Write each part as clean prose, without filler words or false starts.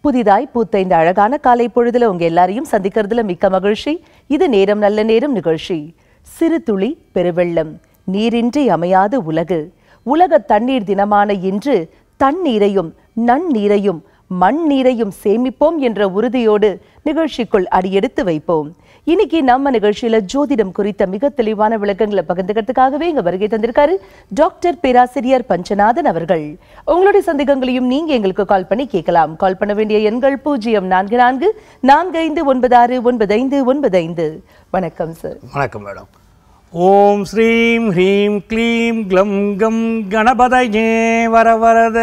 புதிதாய் பூத்த இந்த அழகான காலை பொழுதுல உங்க எல்லாரையும் சந்திக்கிறதுல மிக்க மகிழ்ச்சி. இது நேரம் நல்ல நேரம் நிகழ்ச்சி. சிறு துளி பெருவெள்ளம், நீரின்றி அமையாத உலகு. உலக தண்ணீர் தினமான இன்று தண்ணீரையும் நன்னீரையும் மண் நீரையும் சேமிப்போம் என்ற உறுதியோடு நிகழ்ச்சிக்குள் அடியெடுத்து வைப்போம். இன்னைக்கு நம்ம நிகழ்ச்சியில ஜோதிடம் குறித்த மிக தெளிவான விளக்கங்களை பகிர்ந்துக்கிறதுக்காகவே இங்க வருகை தந்திருக்காரு டாக்டர் பேராசிரியர் பஞ்சநாதன் அவர்கள். உங்களுடைய சந்தேகங்களையும் நீங்க எங்களுக்கு கால் பண்ணி கேட்கலாம். கால் பண்ண வேண்டிய எண்கள் 0444459595. வணக்கம் சார். வணக்கம் மேடம். ஓம் ஸ்ரீம் ஹ்ரீம் க்ளீம் க்ளம் கம் கணபதயே வரவரத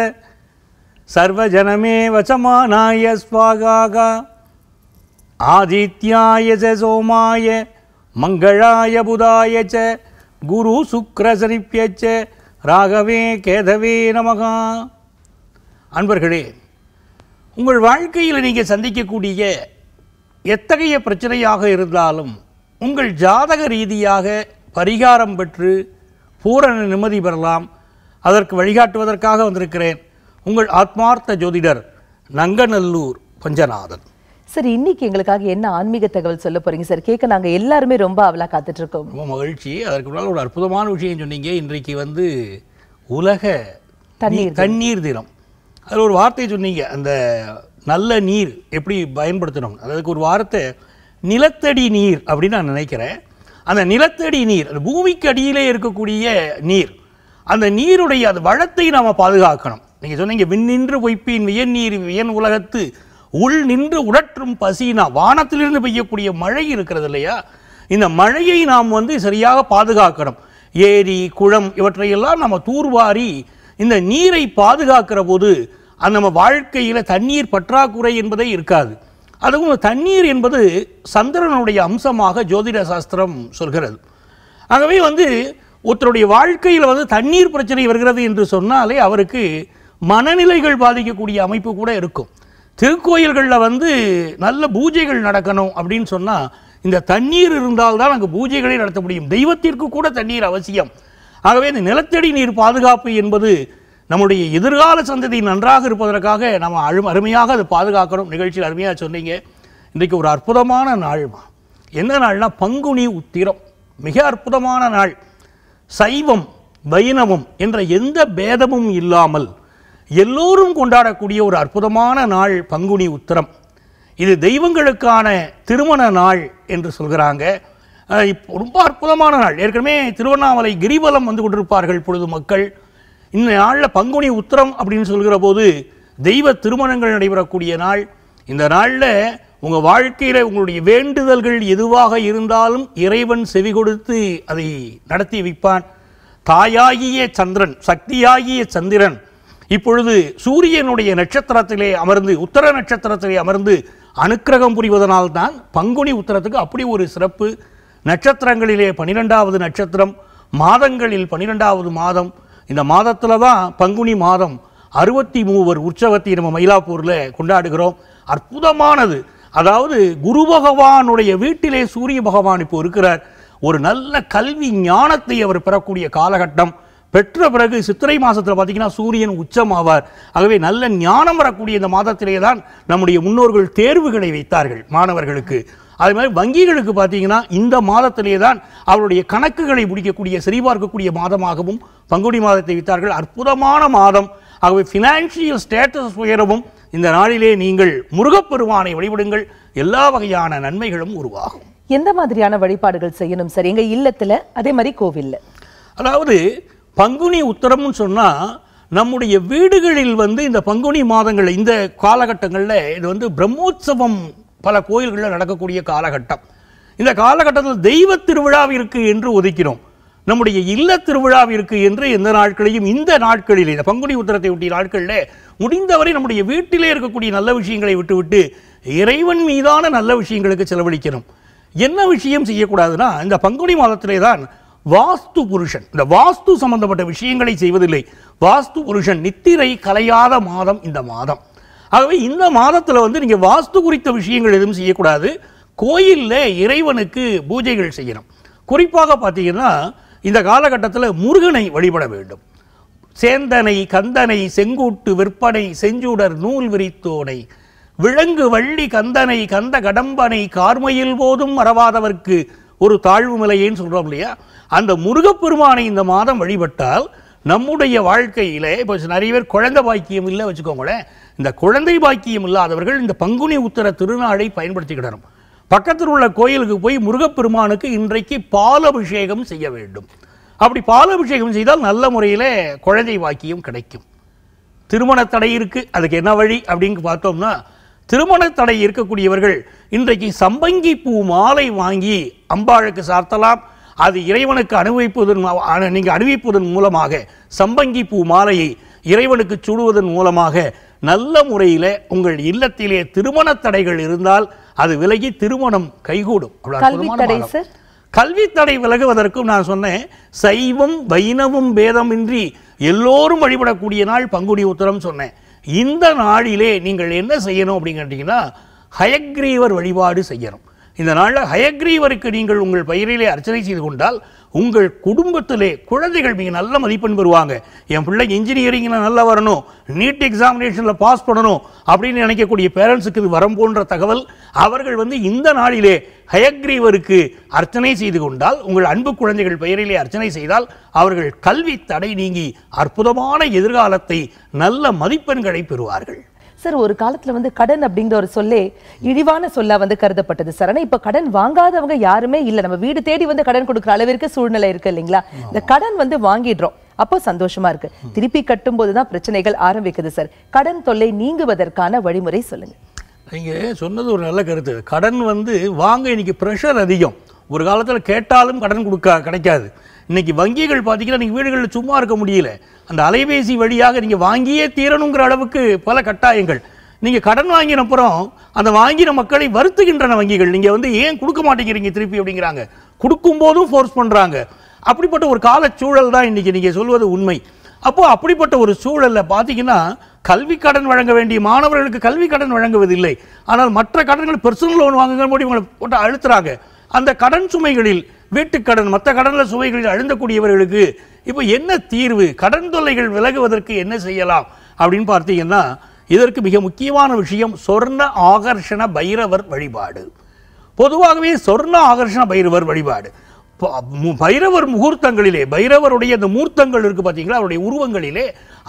சர்வஜனமே வசமானாய ஸ்வாகா ஆதித்யாய சோமாய மங்களாய புதாய ச குரு சுக்ரசனிப்யச்ச ராகவே கேதவே நமகா. அன்பர்களே, உங்கள் வாழ்க்கையில் நீங்கள் சந்திக்கக்கூடிய எத்தகைய பிரச்சனையாக இருந்தாலும் உங்கள் ஜாதக ரீதியாக பரிகாரம் பெற்று பூரண நிம்மதி பெறலாம். அதற்கு வழிகாட்டுவதற்காக வந்திருக்கிறேன் உங்கள் ஆத்மார்த்த ஜோதிடர் நங்கநல்லூர் பஞ்சநாதன். சார், இன்னைக்கு எங்களுக்காக என்ன ஆன்மீக தகவல் சொல்ல போறீங்க சார்? கேட்க நாங்க எல்லாருமே ரொம்ப அவலா காத்துட்டு இருக்கோம். ரொம்ப மகிழ்ச்சி. அதற்கு முன்னால் ஒரு அற்புதமான விஷயம் சொன்னீங்க. இன்றைக்கு உலக தண்ணீர் தினம். அதில் ஒரு வார்த்தை சொன்னீங்க, அந்த நல்ல நீர் எப்படி பயன்படுத்தணும். அதுக்கு ஒரு வார்த்தை நிலத்தடி நீர் அப்படின்னு நான் நினைக்கிறேன். அந்த நிலத்தடி நீர், அந்த பூமிக்கு அடியிலே இருக்கக்கூடிய நீர், அந்த நீருடைய அது வளத்தை நாம் பாதுகாக்கணும். நீங்கள் சொன்னீங்க விண்ணின்று பொய்ப்பின் வியநீர் வியன் உலகத்து உள் நின்று உடற்றும் பசினா. வானத்திலிருந்து பெய்யக்கூடிய மழை இருக்கிறது இல்லையா, இந்த மழையை நாம் சரியாக பாதுகாக்கணும். ஏரி குளம் இவற்றையெல்லாம் நம்ம தூர்வாரி இந்த நீரை பாதுகாக்கிற போது அந்த நம்ம வாழ்க்கையில் தண்ணீர் பற்றாக்குறை என்பதே இருக்காது. அதுவும் தண்ணீர் என்பது சந்திரனுடைய அம்சமாக ஜோதிட சாஸ்திரம் சொல்கிறது. ஆகவே ஒருத்தருடைய வாழ்க்கையில் தண்ணீர் பிரச்சனை வருகிறது என்று சொன்னாலே அவருக்கு மனநிலைகள் பாதிக்கக்கூடிய அமைப்பு கூட இருக்கும். திருக்கோயில்களில் நல்ல பூஜைகள் நடக்கணும் அப்படின்னு சொன்னால் இந்த தண்ணீர் இருந்தால்தான் அங்கே பூஜைகளை நடத்த முடியும். தெய்வத்திற்கு கூட தண்ணீர் அவசியம். ஆகவே இந்த நிலத்தடி நீர் பாதுகாப்பு என்பது நம்முடைய எதிர்கால சந்ததி நன்றாக இருப்பதற்காக நம்ம அருமையாக அதை பாதுகாக்கணும். நிகழ்ச்சியில் அருமையாக சொன்னீங்க. இன்றைக்கு ஒரு அற்புதமான நாள். என்ன நாள்னா பங்குனி உத்திரம். மிக அற்புதமான நாள். சைவம் வைணவம் என்ற எந்த பேதமும் இல்லாமல் எல்லோரும் கொண்டாடக்கூடிய ஒரு அற்புதமான நாள் பங்குனி உத்திரம். இது தெய்வங்களுக்கான திருமண நாள் என்று சொல்கிறாங்க. ரொம்ப அற்புதமான நாள். ஏற்கனவே திருவண்ணாமலை கிரிவலம் கொண்டிருப்பார்கள் பொழுது மக்கள். இந்த நாளில் பங்குனி உத்திரம் அப்படின்னு சொல்கிற போது தெய்வ திருமணங்கள் நடைபெறக்கூடிய நாள். இந்த நாளில் உங்கள் வாழ்க்கையில் உங்களுடைய வேண்டுதல்கள் எதுவாக இருந்தாலும் இறைவன் செவி கொடுத்து அதை நடத்தி வைப்பான். தாயாகிய சந்திரன், சக்தியாகிய சந்திரன் இப்பொழுது சூரியனுடைய நட்சத்திரத்திலே அமர்ந்து, உத்தர நட்சத்திரத்திலே அமர்ந்து அனுக்கிரகம் புரிவதனால் தான் பங்குனி உத்திரத்துக்கு அப்படி ஒரு சிறப்பு. நட்சத்திரங்களிலே 12வது நட்சத்திரம், மாதங்களில் 12வது மாதம். இந்த மாதத்தில் தான் பங்குனி மாதம் 63 உற்சவத்தை நம்ம மயிலாப்பூரில் கொண்டாடுகிறோம். அற்புதமானது. அதாவது குரு பகவானுடைய வீட்டிலே சூரிய பகவான் இப்போ இருக்கிறார். ஒரு நல்ல கல்வி ஞானத்தை அவர் பெறக்கூடிய காலகட்டம். பெற்ற பிறகு சித்திரை மாதத்தில் பார்த்தீங்கன்னா சூரியன் உச்சமாவார். ஆகவே நல்ல ஞானம் வரக்கூடிய இந்த மாதத்திலே தான் நம்முடைய முன்னோர்கள் தேர்வுகளை வைத்தார்கள் மாணவர்களுக்கு. அதே மாதிரி வங்கிகளுக்கு பார்த்தீங்கன்னா இந்த மாதத்திலே தான் அவருடைய கணக்குகளை முடிக்கக்கூடிய சரிபார்க்கக்கூடிய மாதமாகவும் பங்குனி மாதத்தை வைத்தார்கள். அற்புதமான மாதம். ஆகவே ஃபினான்ஷியல் ஸ்டேட்டஸ் உயரவும் இந்த நாளிலே நீங்கள் முருகப்பெருமானை வழிபடுங்கள். எல்லா வகையான நன்மைகளும் உருவாகும். எந்த மாதிரியான வழிபாடுகள் செய்யணும் சார் எங்க இல்லத்துல, அதே மாதிரி கோவில்ல? அதாவது பங்குனி உத்திரம்னு சொன்னால் நம்முடைய வீடுகளில் இந்த பங்குனி மாதங்கள், இந்த காலகட்டங்களில் இது பிரம்மோற்சவம் பல கோயில்களில் நடக்கக்கூடிய காலகட்டம். இந்த காலகட்டத்தில் தெய்வ திருவிழாவிற்கு என்று ஒதுக்கிறோம். நம்முடைய இல்ல திருவிழாவிற்கு என்று எந்த நாட்களையும் இந்த நாட்களில், இந்த பங்குனி உத்திரத்தை ஒட்டிய நாட்களில் முடிந்தவரை நம்முடைய வீட்டிலே இருக்கக்கூடிய நல்ல விஷயங்களை விட்டுவிட்டு இறைவன் மீதான நல்ல விஷயங்களுக்கு செலவழிக்கணும். என்ன விஷயம் செய்யக்கூடாதுன்னா, இந்த பங்குனி மாதத்திலே தான் வாஸ்து புருஷன், இந்த வாஸ்து சம்பந்தப்பட்ட விஷயங்களை செய்வதில்லை. வாஸ்து புருஷன் நித்திரை கலையாத மாதம் இந்த மாதம். ஆகவே இந்த மாதத்தில் நீங்கள் வாஸ்து குறித்த விஷயங்கள் எதுவும் செய்யக்கூடாது. கோயிலில் இறைவனுக்கு பூஜைகள் செய்யணும். குறிப்பாக பார்த்தீங்கன்னா இந்த காலகட்டத்தில் முருகனை வழிபட வேண்டும். சேந்தனை கந்தனை செங்கூட்டு விற்பனை செஞ்சூடர் நூல் விரித்தோனை விலங்கு வள்ளி கந்தனை கந்த கடம்பனை கார்மையில் போதும் மறவாதவர்க்கு ஒரு தாழ்வு நிலையேன்னு சொல்றோம் இல்லையா? அந்த முருகப்பெருமானை இந்த மாதம் வழிபட்டால் நம்முடைய வாழ்க்கையில இப்போ நிறைய பேர் குழந்தை பாக்கியம் இல்லை வச்சுக்கோங்களேன். இந்த குழந்தை பாக்கியம் இல்லாதவர்கள் இந்த பங்குனி உத்தர திருநாளை பயன்படுத்திக்கிடணும். பக்கத்தில் உள்ள கோயிலுக்கு போய் முருகப்பெருமானுக்கு இன்றைக்கு பாலபிஷேகம் செய்ய வேண்டும். அப்படி பாலபிஷேகம் செய்தால் நல்ல முறையில் குழந்தை பாக்கியம் கிடைக்கும். திருமண தடை இருக்கு, அதுக்கு என்ன வழி அப்படின்னு பார்த்தோம்னா, திருமண தடை இருக்கக்கூடியவர்கள் இன்றைக்கு சம்பங்கி பூ மாலை வாங்கி அம்பாளுக்கு சார்த்தலாம். அது இறைவனுக்கு அணிவிப்பதன் மூலமாக சம்பங்கி பூ மாலையை இறைவனுக்கு சூடுவதன் மூலமாக நல்ல முறையில் உங்கள் இல்லத்திலே திருமண தடைகள் இருந்தால் அது விலகி திருமணம் கைகூடும். கல்வி தடை விலகுவதற்கும் நான் சொன்னேன், சைவம் வைணவம் பேதமின்றி எல்லோரும் வழிபடக்கூடிய நாள் பங்குனி உத்திரம் சொன்னேன். இந்த நாளிலே நீங்கள் என்ன செய்யணும் அப்படின்னு கேட்டீங்கன்னா, ஹயக்ரீவர் வழிபாடு செய்யணும். இந்த நாளில் ஹயக்ரீவருக்கு நீங்கள் உங்கள் பெயரிலே அர்ச்சனை செய்து கொண்டால் உங்கள் குடும்பத்திலே குழந்தைகள் மிக நல்ல மதிப்பெண் பெறுவாங்க. என் பிள்ளை இன்ஜினியரிங்கில் நல்லா வரணும், நீட் எக்ஸாமினேஷனில் பாஸ் பண்ணணும் அப்படின்னு நினைக்கக்கூடிய பேரண்ட்ஸுக்கு இது வரம் போன்ற தகவல். அவர்கள் இந்த நாளிலே ஹயக்ரீவருக்கு அர்ச்சனை செய்து கொண்டால், உங்கள் அன்பு குழந்தைகள் பெயரிலே அர்ச்சனை செய்தால் அவர்கள் கல்வி தடை நீங்கி அற்புதமான எதிர்காலத்தை நல்ல மதிப்பெண்களை பெறுவார்கள். சார், ஒரு காலத்துல கடன் அப்படிங்கிற ஒரு சொல்லே இழிவான சொல்லா கருதப்பட்டது சார். ஆனா இப்ப கடன் வாங்காதவங்க யாருமே இல்ல. நம்ம வீடு தேடி கடன் கொடுக்குற அளவிற்கு சூழ்நிலை இருக்கு இல்லைங்களா? இந்த கடன் வாங்கிடுறோம், அப்போ சந்தோஷமா இருக்கு. திருப்பி கட்டும் போதுதான் பிரச்சனைகள் ஆரம்பிக்குது சார். கடன் தொல்லை நீங்குவதற்கான வழிமுறை சொல்லுங்க. நீங்க சொன்னது ஒரு நல்ல கருத்து. கடன் வாங்க இன்னைக்கு பிரஷர் அதிகம். ஒரு காலத்துல கேட்டாலும் கடன் கிடைக்காது. இன்னைக்கு வங்கிகள் பார்த்தீங்கன்னா நீங்கள் வீடுகளில் சும்மா இருக்க முடியல. அந்த அலைபேசி வழியாக நீங்கள் வாங்கியே தீரணுங்கிற அளவுக்கு பல கட்டாயங்கள். நீங்கள் கடன் வாங்கின அப்புறம் அந்த வாங்கின மக்களை வருத்துகின்றன வங்கிகள். நீங்கள் ஏன் கொடுக்க மாட்டேங்கிறீங்க திருப்பி அப்படிங்கிறாங்க. கொடுக்கும் போதும் ஃபோர்ஸ் பண்ணுறாங்க. அப்படிப்பட்ட ஒரு காலச்சூழல் தான் இன்னைக்கு நீங்கள் சொல்வது உண்மை. அப்போ அப்படிப்பட்ட ஒரு சூழலில் பார்த்தீங்கன்னா, கல்வி கடன் வழங்க வேண்டிய மாணவர்களுக்கு கல்வி கடன் வழங்குவதில்லை. ஆனால் மற்ற கடன்கள் பர்சனல் லோன் வாங்குங்க போது இவங்களை போட்டு அழுத்துறாங்க. அந்த கடன் சுமைகளில் வீட்டுக்கடன் மற்ற கடனில் சுமைகளில் அழுந்தக்கூடியவர்களுக்கு இப்போ என்ன தீர்வு, கடன் தொல்லைகள் விலகுவதற்கு என்ன செய்யலாம் அப்படின்னு பார்த்தீங்கன்னா, இதற்கு மிக முக்கியமான விஷயம் சொர்ண ஆகர்ஷண பைரவர் வழிபாடு. பொதுவாகவே சொர்ண ஆகர்ஷண பைரவர் வழிபாடு பைரவர் முகூர்த்தங்களிலே, பைரவருடைய அந்த மூர்த்தங்கள் இருக்கு பார்த்தீங்களா, அவருடைய உருவங்களிலே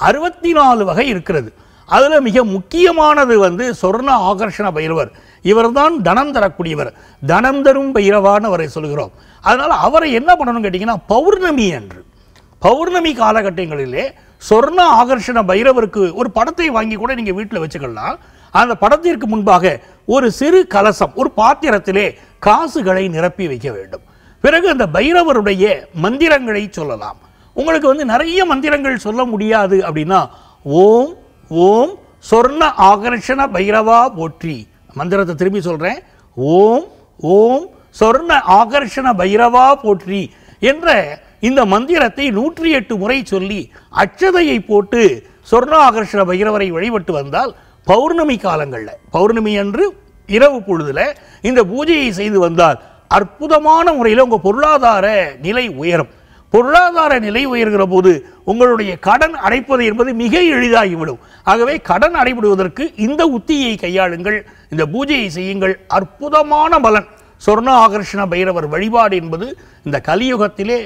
64 வகை இருக்கிறது. அதில் மிக முக்கியமானது சொர்ண ஆகர்ஷண பைரவர். இவர்தான் தனம் தரக்கூடியவர். தனம் தரும் பைரவான்னு அவரை சொல்கிறோம். அதனால அவரை என்ன பண்ணணும்னு கேட்டீங்கன்னா, பௌர்ணமி அன்று, பௌர்ணமி காலகட்டங்களிலே சொர்ண ஆகர்ஷண பைரவருக்கு ஒரு படத்தை வாங்கி கூட நீங்க வீட்டில் வச்சுக்கலாம். அந்த படத்திற்கு முன்பாக ஒரு சிறு கலசம், ஒரு பாத்திரத்திலே காசுகளை நிரப்பி வைக்க வேண்டும். பிறகு அந்த பைரவருடைய மந்திரங்களை சொல்லலாம். உங்களுக்கு நிறைய மந்திரங்கள் சொல்ல முடியாது அப்படின்னா, ஓம் ஓம் சொர்ண ஆகர்ஷண பைரவா போற்றி. மந்திரத்தை திரும்பி சொல்றேன், ஓம் ஓம் சொர்ண ஆகர்ஷண பைரவா போற்றி என்ற இந்த மந்திரத்தை 108 முறை சொல்லி அட்சதையை போட்டு சொர்ண ஆகர்ஷண பைரவரை வழிபட்டு வந்தால் பௌர்ணமி காலங்களில், பௌர்ணமி அன்று இரவு பொழுதுல இந்த பூஜையை செய்து வந்தால் அற்புதமான முறையில் உங்க பொருளாதார நிலை உயரும். பொருளாதார நிலை உயர்கிற போது உங்களுடைய கடன் அடைப்பது என்பது மிக எளிதாகிவிடும். ஆகவே கடன் அடைபடுவதற்கு இந்த உத்தியை கையாளுங்கள், இந்த பூஜையை செய்யுங்கள். அற்புதமான பலன். சொர்ண ஆகர்ஷண பைரவர் வழிபாடு என்பது இந்த கலியுகத்திலே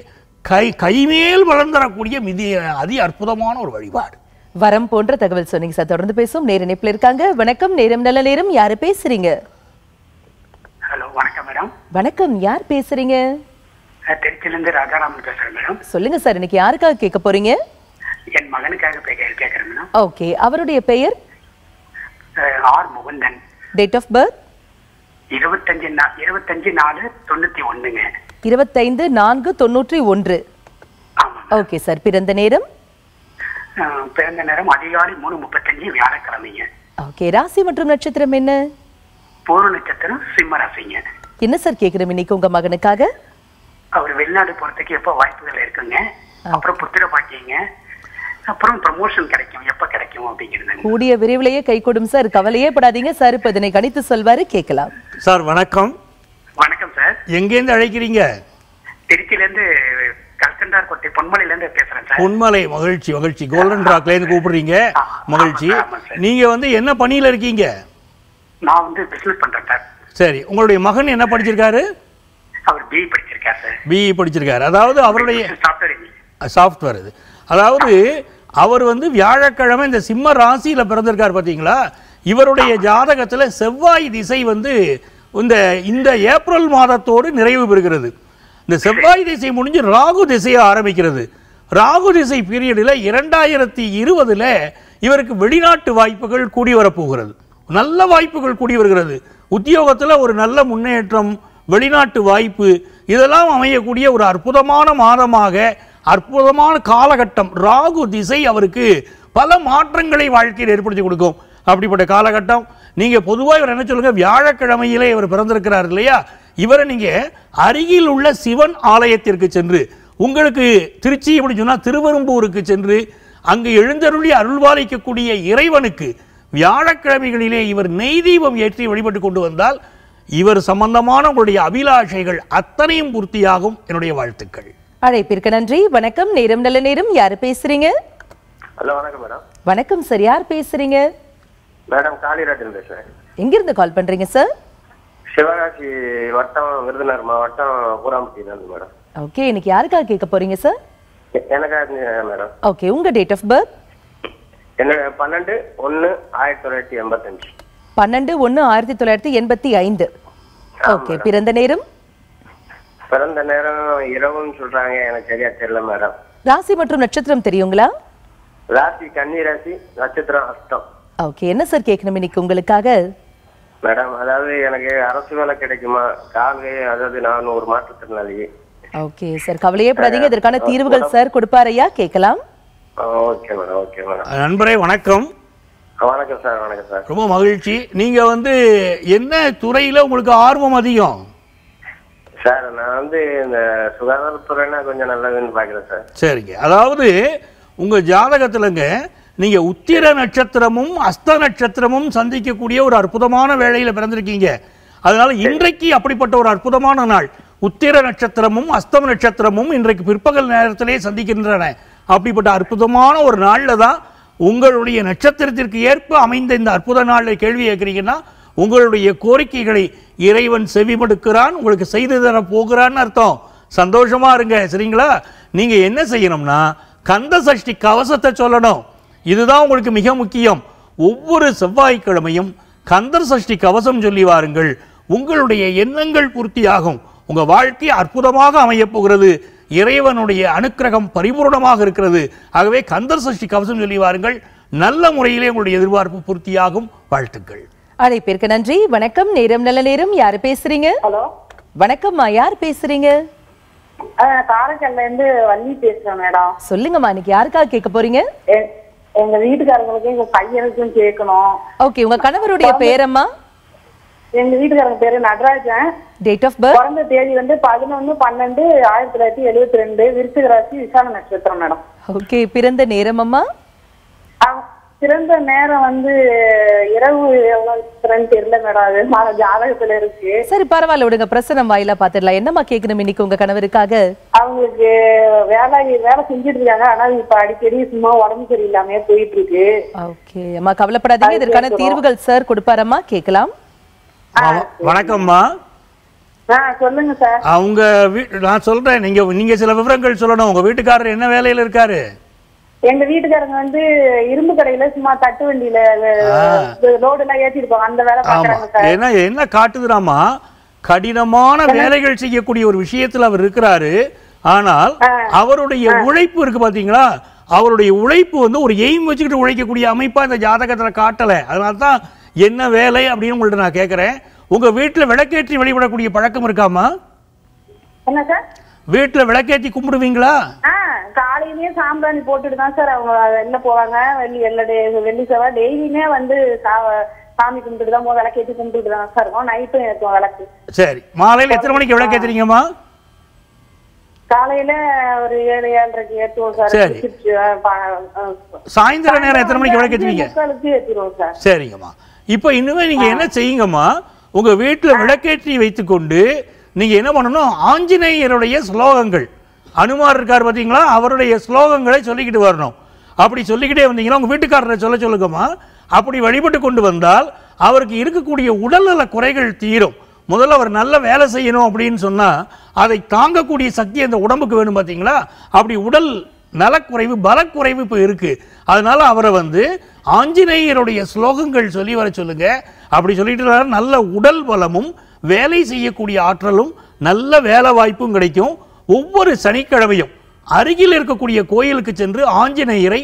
கைமேல் வளர்ந்தரக்கூடிய அதி அற்புதமான ஒரு வழிபாடு. வரம் போன்ற தகவல் சொன்னீங்க சார். தொடர்ந்து பேசும் நேர இணைப்பில் இருக்காங்க. வணக்கம், நேரம் நல்ல நேரம். யாரு பேசுறீங்க? ஹலோ, வணக்கம் மேடம். வணக்கம், யார் பேசுறீங்க? திருச்சியிலிருந்து ராஜாராமன் பேசுறேன் மேடம். சொல்லுங்க சார், இன்னைக்கு யாருக்காக கேட்க போறீங்க? என் மகனுக்காக கேட்கிறேன் மேடம். ஓகே, அவருடைய பெயர்? R Mukundan. Date of birth? 25/4/91ங்க. 25/4/91. Okay sir. பிறந்த நேரம்? பிறந்த நேரம் அதிகாலை 3:35 வியாழக்கிழமைங்க. ஓகே. ராசி மற்றும் நட்சத்திரம் என்ன? பூர்வ நட்சத்திரம் சிம்ம ராசிங்க. என்ன சார் கேக்குறோம் இன்னைக்கு உங்க மகனுக்காக? அவர் வெளிநாடு போறதுக்கு எப்ப வாய்ப்புகள் இருக்குங்க, அப்புறம் புத்திர பாக்கியங்க, அப்புறம் ப்ரமோஷன் கிடைக்கும், எப்ப கிடைக்கும் அப்படிங்கிறது கூடிய விரைவிலேயே கை கொடும் சார். கவலையே படாதீங்க சார், இப்ப இதனை கணித்து சொல்வாரு, கேட்கலாம். சார் வணக்கம். வணக்கம் சார். எங்கேருந்து அழைக்கிறீங்க? திருச்சியிலேருந்து கல்கண்டார் கோட்டை பொன்மலையில இருந்து பேசுறேன் சார். பொன்மலை. மகிழ்ச்சி மகிழ்ச்சி. கோல்டன் ராக்ல இருந்து கூப்பிடுறீங்க, மகிழ்ச்சி. நீங்க என்ன பணியில இருக்கீங்க? நான் வந்து பிசினஸ் பண்றேன் சார். சரி, உங்களுடைய மகன் என்ன படிச்சிருக்காரு? அவர் பிஇ படிச்சிருக்காரு சார். பிஇ படிச்சிருக்காரு. அதாவது அவருடைய சாஃப்ட்வேர் சாஃப்ட்வேர் இது. அதாவது அவர் வந்து வியாழக்கிழமை இந்த சிம்ம ராசியில பிறந்திருக்கார் பார்த்தீங்களா? இவருடைய ஜாதகத்துல செவ்வாய் திசை வந்து இந்த ஏப்ரல் மாதத்தோடு நிறைவு பெறுகிறது. இந்த செவ்வாய் திசை முடிஞ்சு ராகு திசையை ஆரம்பிக்கிறது. ராகு திசை பீரியடில் 2020 இவருக்கு வெளிநாட்டு வாய்ப்புகள் கூடி வரப்போகிறது. நல்ல வாய்ப்புகள் கூடி வருகிறது. உத்தியோகத்தில் ஒரு நல்ல முன்னேற்றம், வெளிநாட்டு வாய்ப்பு, இதெல்லாம் அமையக்கூடிய ஒரு அற்புதமான மாதமாக, அற்புதமான காலகட்டம். ராகு திசை அவருக்கு பல மாற்றங்களை வாழ்க்கையில் ஏற்படுத்தி கொடுக்கும். அப்படிப்பட்ட காலகட்டம். நீங்க பொதுவாக இவர் என்ன சொல்லுங்க, வியாழக்கிழமையிலே இவர் பிறந்திருக்கிறார் இல்லையா? இவரை நீங்க அருகில் உள்ள சிவன் ஆலயத்திற்கு சென்று, உங்களுக்கு திருச்சி எப்படி சொன்னா திருவெரும்பூருக்கு சென்று அங்கு எழுந்தருளி அருள்வாளிக்கக்கூடிய இறைவனுக்கு வியாழக்கிழமைகளிலே இவர் நெய் தீபம் ஏற்றி வழிபட்டு கொண்டு வந்தால் இவர் சம்பந்தமான உங்களுடைய அபிலாஷைகள் அத்தனையும் பூர்த்தியாகும். என்னுடைய வாழ்த்துக்கள். அழைப்பிற்கு நன்றி. வணக்கம். நேரம் நல்ல நேரம். யாரு பேசுறீங்க? ஹலோ, வணக்கம் மேடம். வணக்கம் சார். யார் பேசுறீங்க? மேடம் காளிராஜன் பேசுறேன். எங்கிருந்து கால் பண்றீங்க சார்? சிவகாசி வட்டம், விருதுநகர் மாவட்டம், பூராம்பட்டியிலிருந்து மேடம். ஓகே, இன்னைக்கு யாருக்காக கேட்க போறீங்க சார்? எனக்காக மேடம். ஓகே, உங்க டேட் ஆஃப் பர்த்? என்ன 12/1/1985. 12/1/1985. ஓகே, பிறந்த நேரம்? பிறந்த நேரம் இரவுன்னு சொல்றாங்க, எனக்கு சரியா தெரியல மேடம். ராசி மற்றும் நட்சத்திரம் தெரியுங்களா? ராசி கன்னி ராசி, நட்சத்திரம் அஸ்தம். ஓகே, என்ன சார் கேட்கணும் இன்னைக்கு உங்களுக்காக? மேடம், அதாவது எனக்கு அரசு வேலை கிடைக்குமா? கால்கை, அதாவது நான் ஒரு மாற்றுத்திறனாளி. ஓகே சார், கவலையே படாதீங்க. இதற்கான தீர்வுகள் சார் கொடுப்பாரையா, கேட்கலாம். Okay madam, okay madam. நண்பரே வணக்கம். வணக்கம் சார். வணக்கம் சார். ரொம்ப மகிழ்ச்சி. நீங்க வந்து என்ன துறையில உங்களுக்கு ஆர்வம் அதிகம்? சார், நான் வந்து இந்த சுகாதாரத்துறைனா கொஞ்சம் நல்லதுன்னு பாக்குறேன் சார். சரிங்க. அதாவது உங்க ஜாதகத்துலங்க நீங்க உத்திர நட்சத்திரமும் அஸ்த நட்சத்திரமும் சந்திக்கக்கூடிய ஒரு அற்புதமான வேளையில பிறந்திருக்கீங்க. அதனால இன்றைக்கு அப்படிப்பட்ட ஒரு அற்புதமான நாள். உத்திர நட்சத்திரமும் அஸ்தம் நட்சத்திரமும் இன்றைக்கு பிற்பகல் நேரத்திலே சந்திக்கின்றன. அப்படிப்பட்ட அற்புதமான ஒரு நாள்ல தான் உங்களுடைய நட்சத்திரத்திற்கு ஏற்ப அமைந்த இந்த அற்புத நாளில் கேள்வி கேட்கிறீங்கன்னா, உங்களுடைய கோரிக்கைகளை இறைவன் செவிமடுக்கிறான், உங்களுக்கு செய்து தர போகிறான்னு அர்த்தம். சந்தோஷமா இருங்க. சரிங்களா? நீங்க என்ன செய்யணும்னா கந்த சஷ்டி கவசத்தை சொல்லணும். இதுதான் உங்களுக்கு மிக முக்கியம். ஒவ்வொரு செவ்வாய்க்கிழமையும் கந்தர் சஷ்டி கவசம் சொல்லி வாருங்கள். உங்களுடைய எண்ணங்கள் பூர்த்தியாகும். உங்க வாழ்க்கை அற்புதமாக அமையப் போகிறது. இறைவனுடைய அனுக்கிரகம் பரிபூர்ணமாக இருக்கிறது. ஆகவே கந்தர் சஷ்டி கவசம் சொல்லி வாருங்கள். நல்ல முறையிலே உங்களுடைய எதிர்பார்ப்பு பூர்த்தியாகும். வாழ்த்துக்கள். அழைப்பிற்கு நன்றி. வணக்கம். நேரம் நல்ல நேரம். யாரு பேசுறீங்க? ஹலோ, வணக்கம்மா. யார் பேசுறீங்க? காரைக்கால்ல இருந்து வள்ளி பேசுறேன் மேடம். சொல்லுங்கம்மா, இன்னைக்கு யாருக்காக கேட்க போறீங்க? எங்க வீட்டுக்காரங்களுக்கு, எங்க பையனுக்கும் கேட்கணும். ஓகே, உங்க கணவருடைய பேரம்மா? எங்க வீட்டுக்காரங்க பேரு நடராஜன். Date of birth? பிறந்த தேதி வந்து 11/12/1972. விருச்சிக ராசி, விசாக நட்சத்திரம் மேடம். ஓகே, பிறந்த நேரம் அம்மா? பிறந்த நேரம் வந்து இரவு எவ்வளவு தெரியல மேடம், அது ஜாதகத்துல இருக்கு. சரி, பரவாயில்ல விடுங்க, பிரசனம் வாயிலா பாத்துடலாம். என்னம்மா கேட்கணும் இன்னைக்கு உங்க கணவருக்காக? அவங்களுக்கு வேலை செஞ்சுட்டு இருக்காங்க, ஆனா இப்ப அடிக்கடி சும்மா உடம்பு சரியில்லாம போயிட்டு இருக்கு. ஓகே அம்மா, கவலைப்படாதீங்க. இதற்கான தீர்வுகள் சார் கொடுப்பாரம்மா, கேட்கலாம். வணக்கம்மா. சொல்லுங்க சார். அவங்க நான் சொல்றேன், நீங்க சில விவரங்கள் சொல்லணும். உங்க வீட்டுக்காரர் என்ன வேலையில இருக்காரு? எங்க வீட்டுக்காரங்க வந்து இரும்பு கடையில சும்மா தட்டு வண்டியில லோடு எல்லாம் ஏத்தி இருப்பாங்க, அந்த வேலை பாக்குறாங்க சார். என்ன காட்டுதுராமா, கடினமான வேலைகள் செய்யக்கூடிய ஒரு விஷயத்துல அவர் இருக்கிறாரு. ஆனால் அவருடைய உழைப்பு இருக்கு பாத்தீங்களா, அவருடைய உழைப்பு வந்து ஒரு எய்ம் வச்சுக்கிட்டு உழைக்கக்கூடிய அமைப்பா இந்த ஜாதகத்துல காட்டல. அதனால்தான் என்ன வேலை அப்படின்னு உங்கள்ட்ட நான் கேட்கிறேன். உங்க வீட்டுல விளக்கேற்றி வழிபடக்கூடிய பழக்கம் இருக்காமா? என்ன சார்? வீட்டுல விளக்கேற்றி கும்பிடுவீங்களா? காலையிலேயே சாம்பிராணி போட்டுட்டு தான் சார் அவங்க வெளில போவாங்க. வெள்ளி செவ்வாய் டெய்லியுமே வந்து சாமி கும்பிட்டு தான் விளக்கேற்றி கும்பிட்டு தான் சார் இருக்கும். நைட்டும் ஏற்றுவோம் விளக்கு. சரி, மாலையில எத்தனை மணிக்கு விளக்கேத்துறீங்கம்மா? காலையில ஒரு 7-7:30 ஏற்றுவோம் சார். சாயந்தர நேரம் எத்தனை மணிக்கு விளக்கேற்றுவீங்க? ஏற்றிடுவோம் சார். சரிங்கம்மா. இப்ப இன்னுமே நீங்க என்ன செய்யுங்கம்மா, உங்க வீட்டுல விளக்கேற்றி வைத்துக்கொண்டு நீங்க என்ன பண்ணணும், ஆஞ்சநேயருடைய ஸ்லோகங்கள், அனுமார் இருக்கார் பாத்தீங்களா, அவருடைய ஸ்லோகங்களை சொல்லிக்கிட்டு வரணும். அப்படி சொல்லிக்கிட்டே வந்தீங்கன்னா உங்க வீட்டுக்காரரை சொல்லுங்கம்மா. அப்படி வழிபட்டு கொண்டு வந்தால் அவருக்கு இருக்கக்கூடிய உடல்நல குறைகள் தீரும். முதல்ல அவர் நல்ல வேலை செய்யணும் அப்படின்னு சொன்னா அதை தாங்கக்கூடிய சக்தி அந்த உடம்புக்கு வேணும் பார்த்தீங்களா? அப்படி உடல் நலக்குறைவு பலக்குறைவு இப்போ இருக்கு. அதனால அவரை ஆஞ்சநேயருடைய ஸ்லோகங்கள் சொல்லி வர சொல்லுங்க. அப்படி சொல்லிட்டு நல்ல உடல் பலமும் வேலை செய்யக்கூடிய ஆற்றலும் நல்ல வேலை வாய்ப்பும் கிடைக்கும். ஒவ்வொரு சனிக்கிழமையும் அருகில் இருக்கக்கூடிய கோயிலுக்கு சென்று ஆஞ்சநேயரை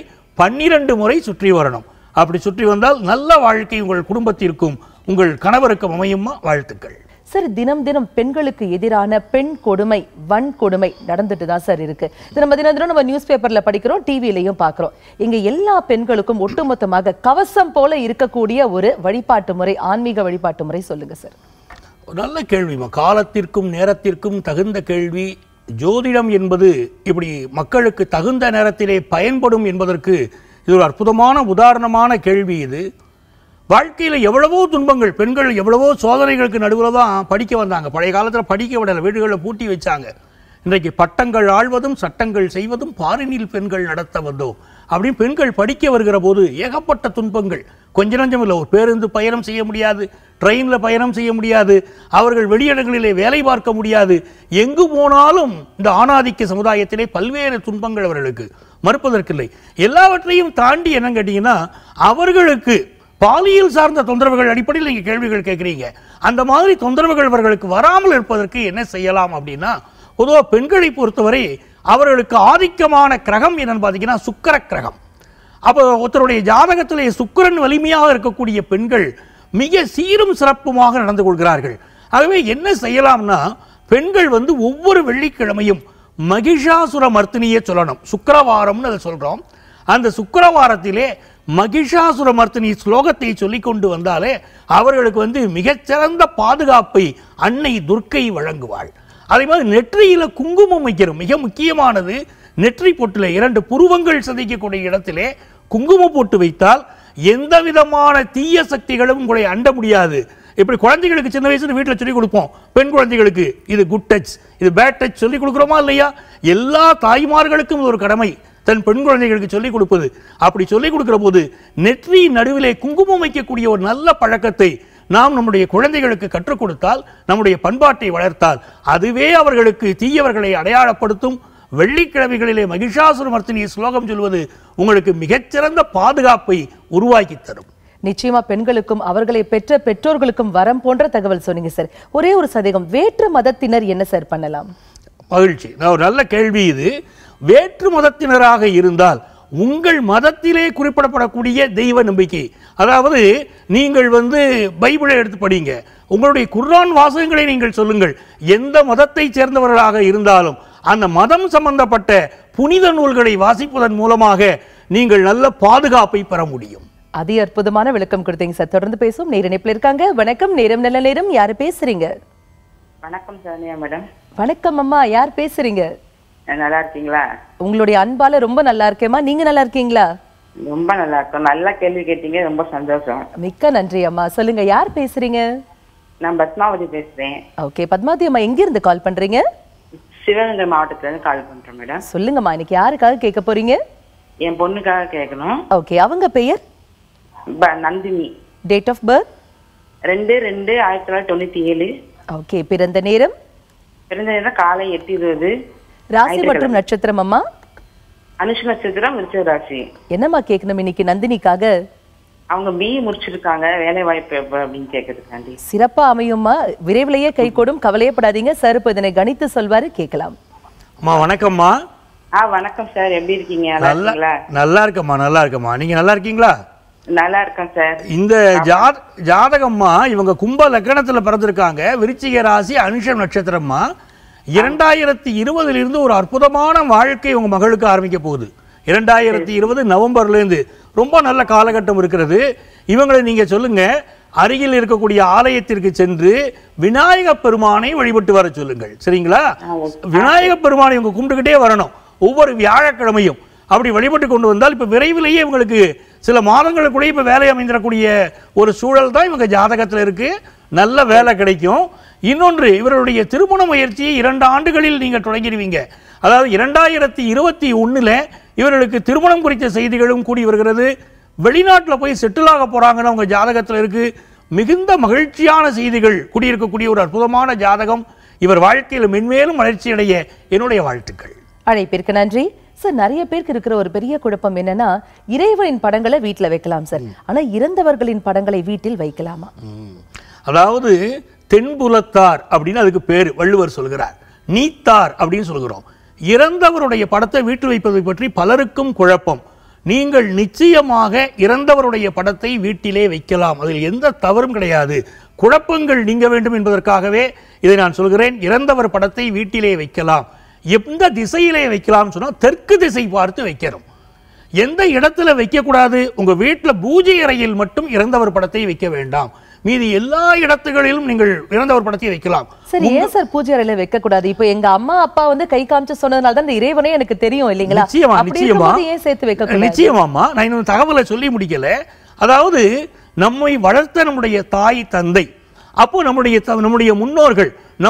12 முறை சுற்றி வரணும். அப்படி சுற்றி வந்தால் நல்ல வாழ்க்கை உங்கள் குடும்பத்திற்கும் உங்கள் கணவருக்கும் அமையுமா? வாழ்த்துக்கள். சார், தினம் தினம் பெண்களுக்கு எதிரான பெண் கொடுமை, வன்கொடுமை நடந்துட்டு தான் சார் இருக்கு. இது நம்ம தினம் நம்ம நியூஸ் பேப்பர்ல படிக்கிறோம், டிவிலையும் பார்க்கிறோம். இங்க எல்லா பெண்களுக்கும் ஒட்டுமொத்தமாக கவசம் போல இருக்கக்கூடிய ஒரு வழிபாட்டு முறை, ஆன்மீக வழிபாட்டு முறை சொல்லுங்க சார். நல்ல கேள்விமா. காலத்திற்கும் நேரத்திற்கும் தகுந்த கேள்வி. ஜோதிடம் என்பது இப்படி மக்களுக்கு தகுந்த நேரத்திலே பயன்படும் என்பதற்கு இது ஒரு அற்புதமான உதாரணமான கேள்வி. இது வாழ்க்கையில் எவ்வளவோ துன்பங்கள், பெண்கள் எவ்வளவோ சோதனைகளுக்கு நடுவில் தான் படிக்க வந்தாங்க. பழைய காலத்தில் படிக்க விடலை, வீடுகளில் பூட்டி வச்சாங்க. இன்றைக்கு பட்டங்கள் ஆழ்வதும் சட்டங்கள் செய்வதும் பாரினில் பெண்கள் நடத்த வந்தோம் அப்படின்னு பெண்கள் படிக்க வருகிற போது ஏகப்பட்ட துன்பங்கள். கொஞ்ச நஞ்சம் இல்லை. ஒரு பேருந்து பயணம் செய்ய முடியாது, ட்ரெயினில் பயணம் செய்ய முடியாது, அவர்கள் வெளியிடங்களிலே வேலை பார்க்க முடியாது. எங்கு போனாலும் இந்த ஆணாதிக்க சமுதாயத்திலே பல்வேறு துன்பங்கள் அவர்களுக்கு, மறுப்பதற்கில்லை. எல்லாவற்றையும் தாண்டி என்னன்னு கேட்டீங்கன்னா, அவர்களுக்கு பாலியல் சார்ந்த தொந்தரவுகள் அடிப்படையில் நீங்கள் கேள்விகள் கேட்குறீங்க. அந்த மாதிரி தொந்தரவுகள் அவர்களுக்கு வராமல் இருப்பதற்கு என்ன செய்யலாம் அப்படின்னா, பொதுவாக பெண்களை பொறுத்தவரை அவர்களுக்கு ஆதிக்கமான கிரகம் என்னன்னு பார்த்தீங்கன்னா சுக்கிர கிரகம். அப்போ ஒருத்தருடைய ஜாதகத்திலே சுக்கிரன் வலிமையாக இருக்கக்கூடிய பெண்கள் மிக சீரும் சிறப்புமாக நடந்து கொள்கிறார்கள். ஆகவே என்ன செய்யலாம்னா, பெண்கள் ஒவ்வொரு வெள்ளிக்கிழமையும் மகிஷாசுர மர்த்தினியை சொல்லணும். சுக்கிரவாரம்னு அதை சொல்கிறோம். அந்த சுக்கிரவாரத்திலே மகிஷாசுர மர்த்தினி ஸ்லோகத்தை சொல்லிக் கொண்டு வந்தாலே அவர்களுக்கு மிகச்சிறந்த பாதுகாப்பை அன்னை துர்க்கை வழங்குவாள். அதே மாதிரி நெற்றியில குங்குமம் வைக்கிறோம். மிக முக்கியமானது, நெற்றி பொட்டில் 2 புருவங்கள் சந்திக்கக்கூடிய இடத்திலே குங்குமம் போட்டு வைத்தால் எந்த விதமான தீய சக்திகளும் உங்களை அண்ட முடியாது. இப்படி குழந்தைகளுக்கு சின்ன வயசுல வீட்டில் சொல்லிக் கொடுப்போம். பெண் குழந்தைகளுக்கு இது குட் டச், இது பேட் டச் சொல்லிக் கொடுக்குறோமா இல்லையா? எல்லா தாய்மார்களுக்கும் ஒரு கடமை தன் பெண் குழந்தைகளுக்கு சொல்லிக் கொடுப்பது. அப்படி சொல்லிக் கொடுக்கிற போது நெற்றி நடுவிலே குங்குமம் வைக்கக்கூடிய ஒரு நல்ல பழக்கத்தை நாம் நம்முடைய குழந்தைகளுக்கு கற்றுக் கொடுத்தால், நம்முடைய பண்பாட்டை வளர்த்தால், அதுவே அவர்களுக்கு தீயவர்களை அடையாளப்படுத்தும். வெள்ளிக்கிழமைகளிலே மகிஷாசுர மர்த்தினி ஸ்லோகம் சொல்வது உங்களுக்கு மிகச்சிறந்த பாதுகாப்பை உருவாக்கி தரும். நிச்சயமா பெண்களுக்கும் அவர்களை பெற்ற பெற்றோர்களுக்கும் வரம் போன்ற தகவல் சொன்னீங்க சார். ஒரே ஒரு சந்தேகம், வேற்று மதத்தினர் என்ன சார் பண்ணலாம்? மகிழ்ச்சி. ஒரு நல்ல கேள்வி இது. வேற்று மதத்தினராக இருந்தால் உங்கள் மதத்திலே குறிப்பிடப்படக்கூடிய தெய்வ நம்பிக்கை, அதாவது நீங்கள் பைபிளை எடுத்து படிங்க, உங்களுடைய குர்ஆன் வாசகங்களை நீங்கள் சொல்லுங்கள். எந்த மதத்தை சேர்ந்தவர்களாக இருந்தாலும் அந்த மதம் சம்பந்தப்பட்ட புனித நூல்களை வாசிப்பதன் மூலமாக நீங்கள் நல்ல பாதுகாப்பை பெற முடியும். அதி அற்புதமான விளக்கம் கொடுத்தீங்க சார். தொடர்ந்து பேசும். நேர இணைப்பில் இருக்காங்க. வணக்கம், நேரம் நல்ல நேரம். யாரு பேசுறீங்க? வணக்கம் சானியா மேடம். வணக்கம் அம்மா, யார் பேசுறீங்க? நல்லா இருக்கீங்களா? உங்களுடைய அன்பால ரொம்ப நல்லா இருக்கேம்மா. நீங்க நல்லா இருக்கீங்களா? ரொம்ப நல்லா இருக்கும். நல்ல கேள்வி கேட்டீங்க, ரொம்ப சந்தோஷம். மிக்க நன்றி அம்மா. சொல்லுங்க, யார் பேசுறீங்க? நான் பத்மாவதி பேசுறேன். ஓகே பத்மாவதி அம்மா, எங்க இருந்து கால் பண்றீங்க? சிவகங்கை மாவட்டத்துல இருந்து கால் பண்றேன் மேடம். சொல்லுங்கம்மா, இன்னைக்கு யாருக்காக கேட்க போறீங்க? என் பொண்ணுக்காக கேட்கணும். ஓகே, அவங்க பெயர்? Nandini. Date of birth? 2/2/1997. Okay, பிறந்த நேரம்? பிறந்த நேரம் காலை 8:20. ராசி மற்றும் நட்சத்திரம் அம்மா? அனுஷ நட்சத்திரம், விருச்சிக ராசி. என்னம்மா கேட்கணும் இன்னைக்கு நந்தினிக்காக? அவங்க BE முடிச்சிருக்காங்க, வேலை வாய்ப்பு எப்ப அப்படின்னு கேட்கறதுக்காண்டி. சிறப்பா அமையும்மா, விரைவிலேயே கைகூடும், கவலையப்படாதீங்க. சார் இப்ப இதனை கணித்து சொல்வாரு, கேட்கலாம். அம்மா வணக்கம்மா. வணக்கம் சார், எப்படி இருக்கீங்க? நல்லா இருக்கம்மா. நல்லா இருக்கம்மா, நீங்க நல்லா இருக்கீங்களா? நல்லா இருக்கேன் சார். இந்த ஜாதகம்மா இவங்க கும்ப லக்னத்துல பிறந்திருக்காங்க, விருச்சிக ராசி, அனுஷம் நட்சத்திரம்மா. 2020 ஒரு அற்புதமான வாழ்க்கை உங்க மகளுக்கு ஆரம்பிக்க போகுது. 2020 நவம்பர்ல இருந்து ரொம்ப நல்ல காலகட்டம் இருக்கிறது. இவங்களை நீங்க சொல்லுங்க, அருகில் இருக்கக்கூடிய ஆலயத்திற்கு சென்று விநாயக பெருமானை வழிபட்டு வர சொல்லுங்கள். சரிங்களா? விநாயக பெருமானை இவங்க கும்பிட்டுக்கிட்டே வரணும் ஒவ்வொரு வியாழக்கிழமையும். அப்படி வழிபட்டு கொண்டு வந்தால் இப்ப விரைவிலேயே இவங்களுக்கு சில மாதங்களுக்குள்ளே இப்ப வேலை அமைந்திடக்கூடிய ஒரு சூழல் தான் இவங்க ஜாதகத்தில் இருக்கு. நல்ல வேலை கிடைக்கும். இன்னொன்று, இவருடைய திருமண முயற்சியை 2 ஆண்டுகளில் நீங்கள் தொடங்கிடுவீங்க. அதாவது 2021 இவர்களுக்கு திருமணம் குறித்த செய்திகளும் கூடி வருகிறது. வெளிநாட்டில் போய் செட்டில் ஆக போறாங்கன்னு அவங்க ஜாதகத்தில் இருக்கு. மிகுந்த மகிழ்ச்சியான செய்திகள் குடியிருக்கக்கூடிய ஒரு அற்புதமான ஜாதகம். இவர் வாழ்க்கையில் மென்மேலும் வளர்ச்சி அடைய என்னுடைய வாழ்த்துக்கள். அழைப்பிற்கு நன்றி சார். நிறைய பேருக்கு இருக்கிற ஒரு பெரிய குழப்பம் என்னன்னா, இறைவனின் படங்களை வீட்டில் வைக்கலாம் சார், ஆனா இறந்தவர்களின் படங்களை வீட்டில் வைக்கலாமா? அதாவது தென்புலத்தார் அப்படின்னு அதுக்கு பேரு வள்ளுவர் சொல்கிறார். நீத்தார் அப்படின்னு சொல்கிறோம். இறந்தவருடைய படத்தை வீட்டில் வைப்பதை பற்றி பலருக்கும் குழப்பம். நீங்கள் நிச்சயமாக இறந்தவருடைய படத்தை வீட்டிலே வைக்கலாம், அதில் எந்த தவறும் கிடையாது. குழப்பங்கள் நீங்க வேண்டும் என்பதற்காகவே இதை நான் சொல்கிறேன். இறந்தவர் படத்தை வீட்டிலே வைக்கலாம். எந்த திசையிலே வைக்கலாம் சொன்னா தெற்கு திசை பார்த்து வைக்கிறோம். எந்த இடத்துல வைக்கக்கூடாது? உங்க வீட்டில் பூஜை அறையில் மட்டும் இறந்தவர் படத்தை வைக்க வேண்டாம். மீதி எல்லா இடத்துகளிலும் நீங்கள் இறந்தவர் படத்தை வைக்கலாம். சரி, ஏன் சார் பூஜை அறையில வைக்க கூடாது? இப்போ எங்க அம்மா அப்பா வந்து கை காமிச்சு சொன்னதுனால தான் இந்த இறைவனே எனக்கு தெரியும் இல்லீங்களா? நிச்சயமா நிச்சயமா ஏன் சேர்த்து வைக்க கூடாது? நிச்சயமாமா. நான் இன்னும் தகவலை சொல்லி முடிக்கல. அதாவது நம்மை வளர்த்த நம்முடைய தாய் தந்தை, அப்போ நம்முடைய முன்னோர்கள்,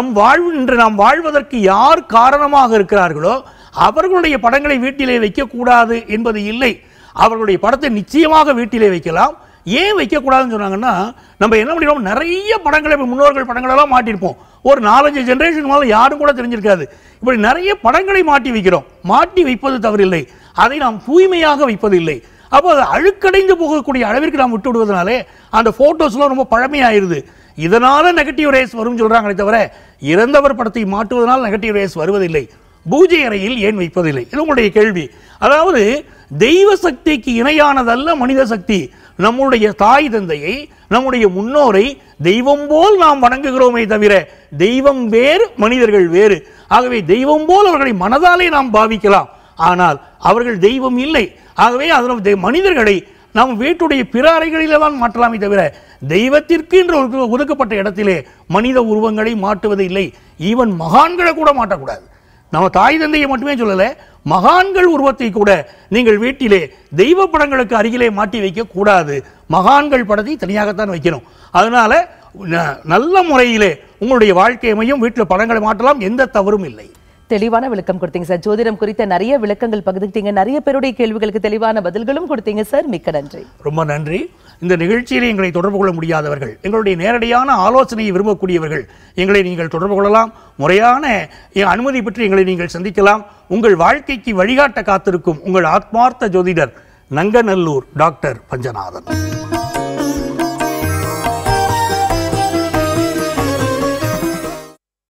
நாம் வாழ்வதற்கு யார் காரணமாக இருக்கிறார்களோ அவர்களுடைய படங்களை வீட்டிலே வைக்கக்கூடாது என்பது இல்லை. அவர்களுடைய படத்தை நிச்சயமாக வீட்டிலே வைக்கலாம். ஏன் வைக்கக்கூடாதுன்னு சொன்னாங்கன்னா, நம்ம என்ன பண்ணிடுவோம், நிறைய படங்களை முன்னோர்கள் படங்களெல்லாம் மாட்டியிருப்போம். ஒரு 4-5 ஜெனரேஷன் மேலே யாரும் கூட தெரிஞ்சிருக்காது. இப்படி நிறைய படங்களை மாட்டி வைக்கிறோம். மாட்டி வைப்பது தவறில்லை, அதை நாம் தூய்மையாக வைப்பதில்லை. அப்போ அது அழுக்கடைந்து போகக்கூடிய அளவிற்கு நாம் விட்டு விடுவதனாலே அந்த போட்டோஸ்லாம் ரொம்ப பழமையாயிருது. இதனால நெகட்டிவ் ரேஸ் வரும் சொல்றாங்களே தவிர இறந்தவர் படத்தை மாட்டுவதனால் நெகட்டிவ் ரேஸ் வருவதில்லை. பூஜை அறையில் ஏன் வைப்பதில்லை? இது உங்களுடைய கேள்வி. அதாவது தெய்வ சக்திக்கு இணையானதல்ல மனித சக்தி. நம்முடைய தாய் தந்தையை, நம்முடைய முன்னோரை தெய்வம் போல் நாம் வணங்குகிறோமே தவிர தெய்வம் வேறு, மனிதர்கள் வேறு. ஆகவே தெய்வம் போல் அவர்களை மனதாலே நாம் பாவிக்கலாம், ஆனால் அவர்கள் தெய்வம் இல்லை. ஆகவே அதனால் மனிதர்களை நாம் வீட்டுடைய பிற அறைகளிலே தான் மாற்றலாமே தவிர தெய்வத்திற்கு என்று ஒதுக்கப்பட்ட இடத்திலே மனித உருவங்களை மாட்டுவது இல்லை. ஈவன் மகான்களை கூட மாட்டக்கூடாது. நம்ம தாய் தந்தையை மட்டுமே சொல்லல, மகான்கள் உருவத்தை கூட நீங்கள் வீட்டிலே தெய்வ படங்களுக்கு அருகிலே மாட்டி வைக்க கூடாது. மகான்கள் படத்தை தனியாகத்தான் வைக்கணும். அதனால நல்ல முறையிலே உங்களுடைய வாழ்க்கை அமையும். வீட்டில் படங்களை மாட்டலாம், எந்த தவறும் இல்லை. தெளிவான விளக்கம் கொடுத்தீங்க சார். ஜோதிடம் குறித்த நிறைய விளக்கங்கள் பகிர்ந்துட்டீங்க. நிறைய பேருடைய கேள்விகளுக்கு தெளிவான பதில்களும் கொடுத்தீங்க சார். மிக்க நன்றி. ரொம்ப நன்றி. இந்த நிகழ்ச்சியில் எங்களை தொடர்பு கொள்ள முடியாதவர்கள், எங்களுடைய நேரடியான ஆலோசனையை விரும்பக்கூடியவர்கள் எங்களை நீங்கள் தொடர்பு கொள்ளலாம். முறையான அனுமதி பெற்று எங்களை நீங்கள் சந்திக்கலாம். உங்கள் வாழ்க்கைக்கு வழிகாட்ட காத்திருக்கும் உங்கள் ஆத்மார்த்த ஜோதிடர் நங்கநல்லூர் டாக்டர் பஞ்சநாதன்.